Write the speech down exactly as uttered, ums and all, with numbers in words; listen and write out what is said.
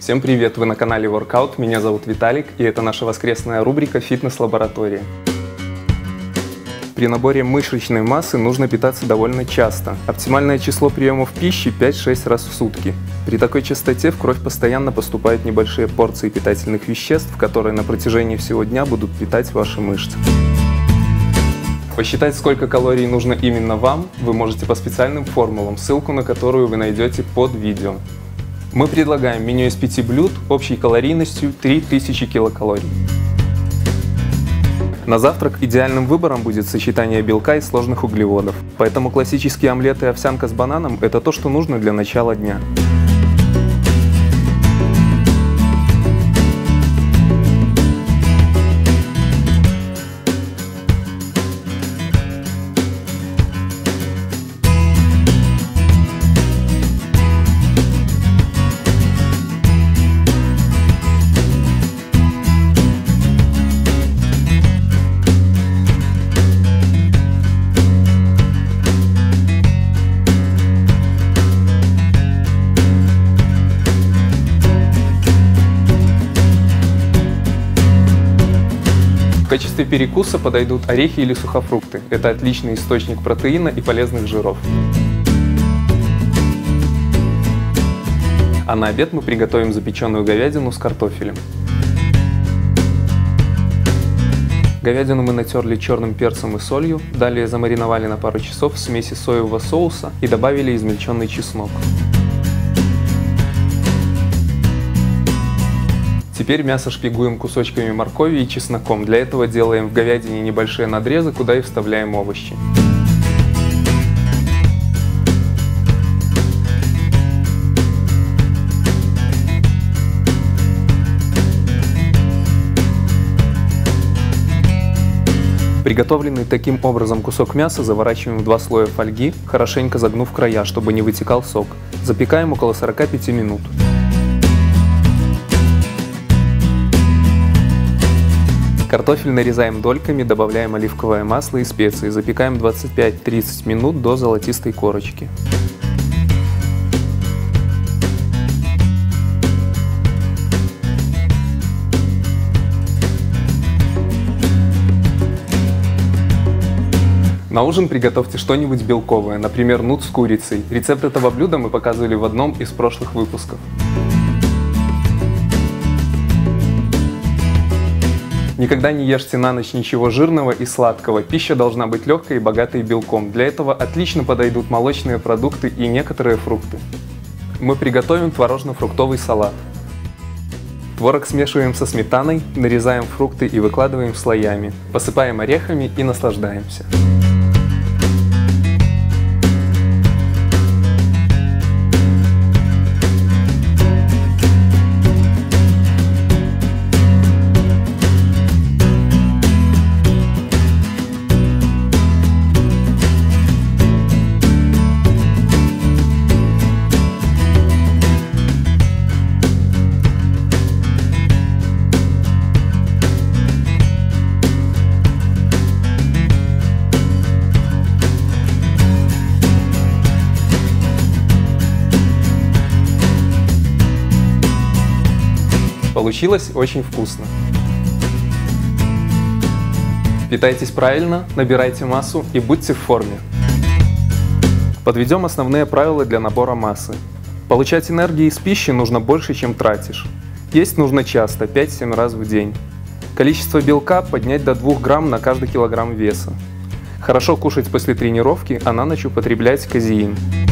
Всем привет! Вы на канале Workout, меня зовут Виталик, и это наша воскресная рубрика «Фитнес-лаборатория». При наборе мышечной массы нужно питаться довольно часто. Оптимальное число приемов пищи пять-шесть раз в сутки. При такой частоте в кровь постоянно поступают небольшие порции питательных веществ, которые на протяжении всего дня будут питать ваши мышцы. Посчитать, сколько калорий нужно именно вам, вы можете по специальным формулам, ссылку на которую вы найдете под видео. Мы предлагаем меню из пяти блюд общей калорийностью три тысячи килокалорий. На завтрак идеальным выбором будет сочетание белка и сложных углеводов, поэтому классические омлеты и овсянка с бананом – это то, что нужно для начала дня. В качестве перекуса подойдут орехи или сухофрукты. Это отличный источник протеина и полезных жиров. А на обед мы приготовим запеченную говядину с картофелем. Говядину мы натерли черным перцем и солью, далее замариновали на пару часов в смеси соевого соуса и добавили измельченный чеснок. Теперь мясо шпигуем кусочками моркови и чесноком. Для этого делаем в говядине небольшие надрезы, куда и вставляем овощи. Приготовленный таким образом кусок мяса заворачиваем в два слоя фольги, хорошенько загнув края, чтобы не вытекал сок. Запекаем около сорока пяти минут. Картофель нарезаем дольками, добавляем оливковое масло и специи, запекаем двадцать пять-тридцать минут до золотистой корочки. На ужин приготовьте что-нибудь белковое, например, нут с курицей. Рецепт этого блюда мы показывали в одном из прошлых выпусков. Никогда не ешьте на ночь ничего жирного и сладкого. Пища должна быть легкой и богатой белком. Для этого отлично подойдут молочные продукты и некоторые фрукты. Мы приготовим творожно-фруктовый салат. Творог смешиваем со сметаной, нарезаем фрукты и выкладываем слоями. Посыпаем орехами и наслаждаемся. Получилось очень вкусно. Питайтесь правильно, набирайте массу и будьте в форме. Подведем основные правила для набора массы. Получать энергию из пищи нужно больше, чем тратишь. Есть нужно часто, пять-семь раз в день. Количество белка поднять до двух грамм на каждый килограмм веса. Хорошо кушать после тренировки, а на ночь употреблять казеин.